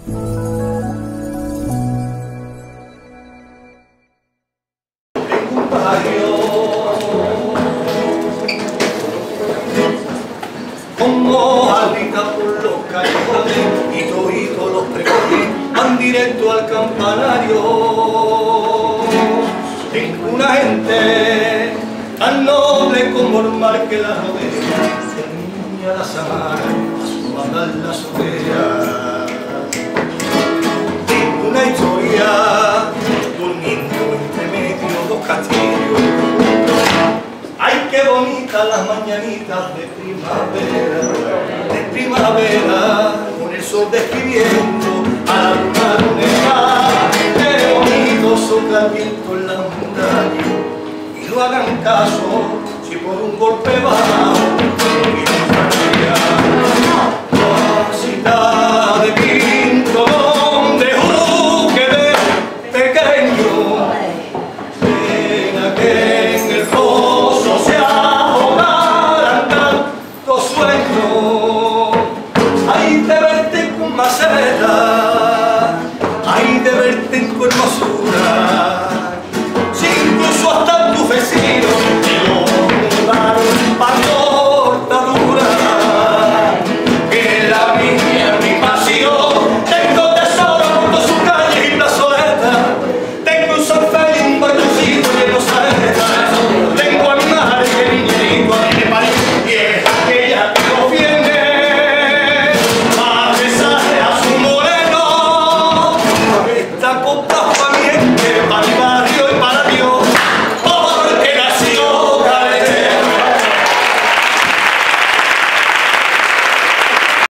Como habita por los callejones y toditos los pregones van directo al campanario. Tengo una gente tan noble como el mar que la rodea, enseña la samara a su andar la azotea. Tengo una historia durmiendo entre medio dos castillos. ¡Ay, qué bonitas las mañanitas de primavera, con el sol describiendo a la luna lunera! ¡Qué bonito sopla el viento en las montañas! Y no hagan caso si por un golpe bajo Rosita de Pinto, donde quedé pequeño, pena que en el pozo se ahogaran tantos sueños. Ay, de verte con maceta, ay, de verte en tu hermosura.